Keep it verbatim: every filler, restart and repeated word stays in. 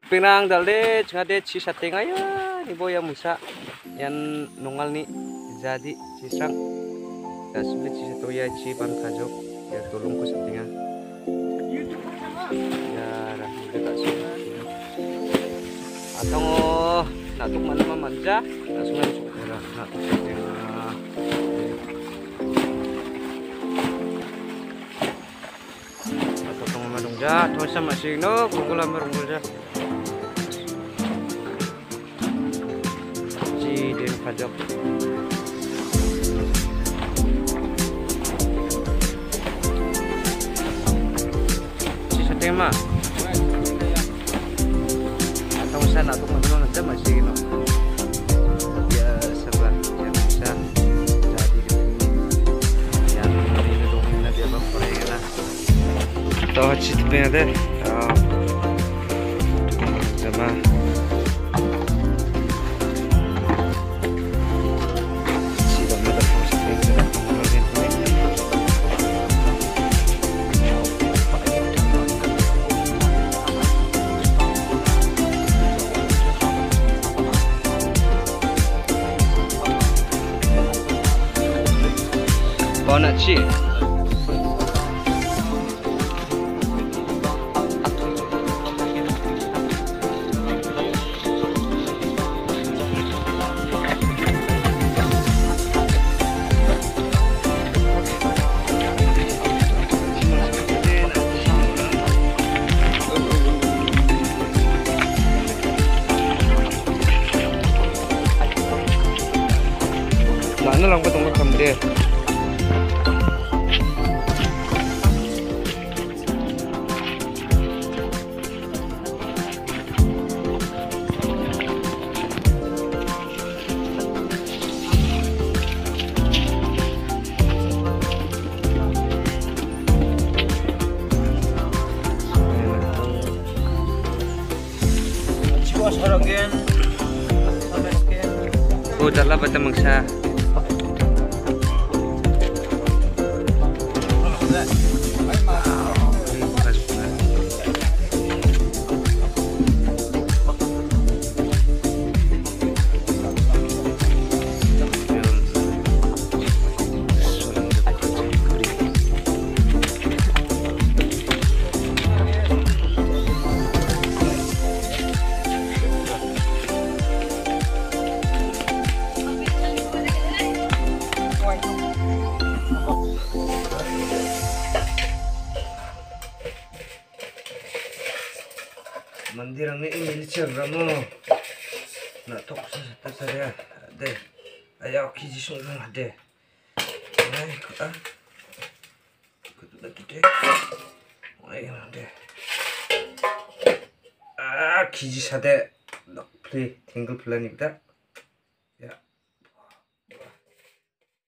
Pinang dalde ngade ci sateng aya ni boya musa yan nongal ni jadi cisang dasule ci satoya ci ban kajok ya tolong ko satenga ya dah kita sudah atau natuk mana manja langsung masuk ya natuk satenga atau tong madung ja terus sama sino kungkul amarungul ja din kajok sisa tema atau sana atau teman-teman aja masih no ya serba yang bisa jadi gitu yang ini dongeng dia bang korea atau cit penade sama Bona ci mana lang ketemu kamera Saranggen, oh darlah bata mangsa mandirang ni ini ceramo na tok sa ta saya de ayo kiji sung de ai ko ah ko tu da kite ai de ah kiji sa de play tingle plan ni da